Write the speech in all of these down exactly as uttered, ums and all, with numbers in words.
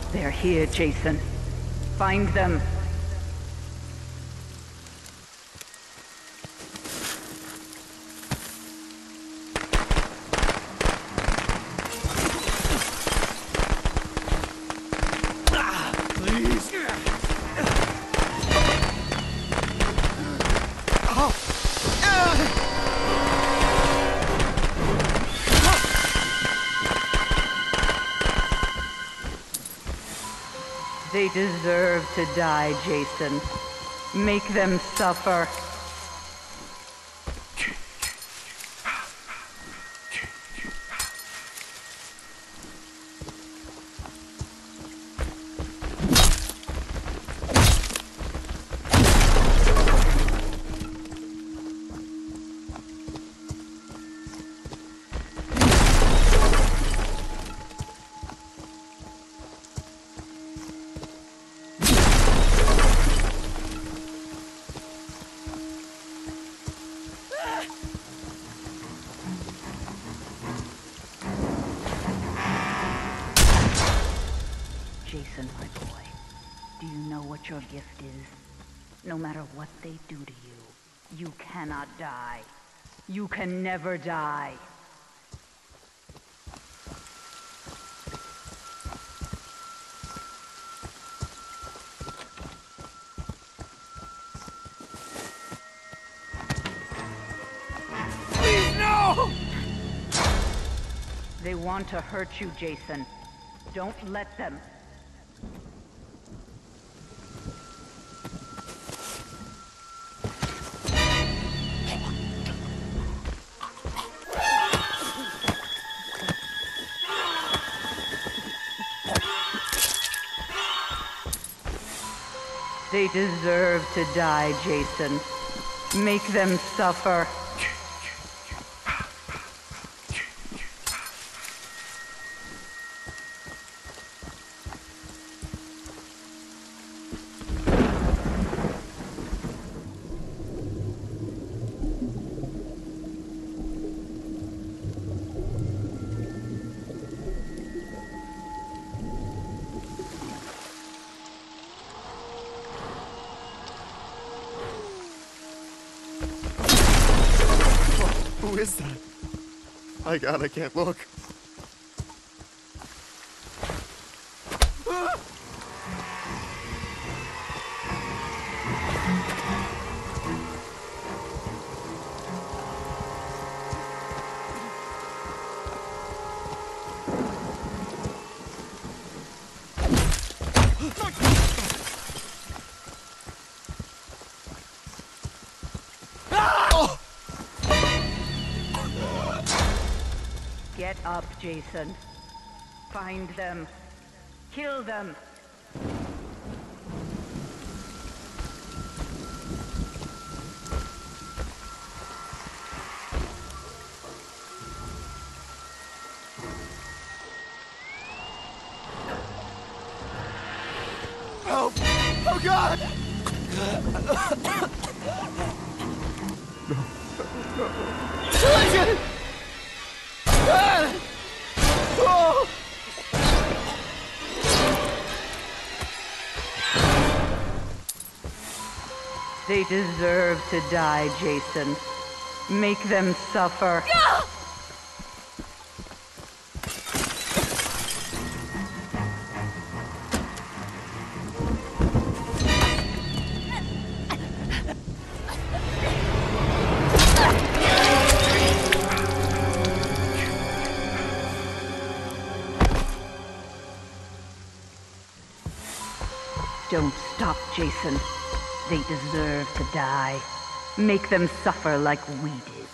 They're here, Jason. Find them. They deserve to die, Jason. Make them suffer. Jason, my boy, do you know what your gift is? No matter what they do to you, you cannot die. You can never die. Please, no! They want to hurt you, Jason. Don't let them. They deserve to die, Jason. Make them suffer. Who is that? My God, I can't look. Get up, Jason. Find them. Kill them. Help! Oh, God! No. No. Oh! They deserve to die, Jason. Make them suffer. No! Don't stop, Jason. They deserve to die. Make them suffer like we did.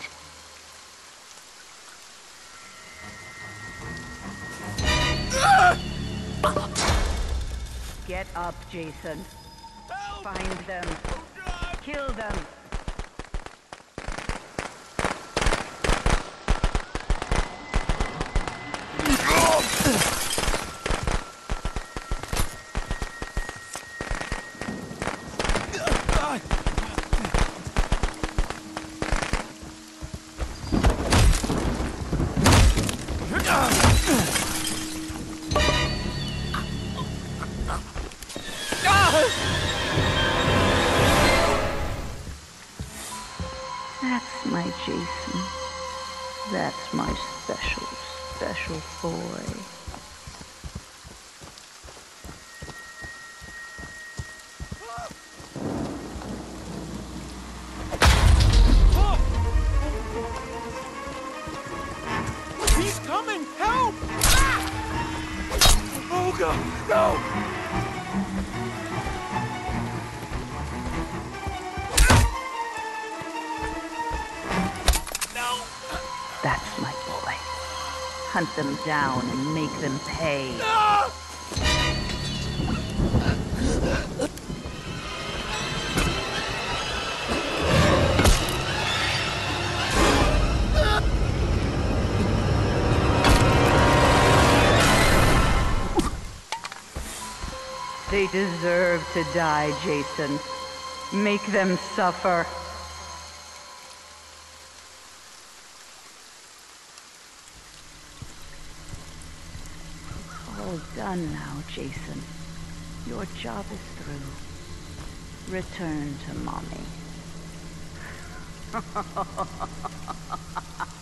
Get up, Jason. Help! Find them. Oh, God! Kill them. Jason. That's my special, special boy. He's coming! Help! Ah! Olga, no! No! That's my boy. Hunt them down and make them pay. Ah! They deserve to die, Jason. Make them suffer. All done now, Jason. Your job is through. Return to Mommy.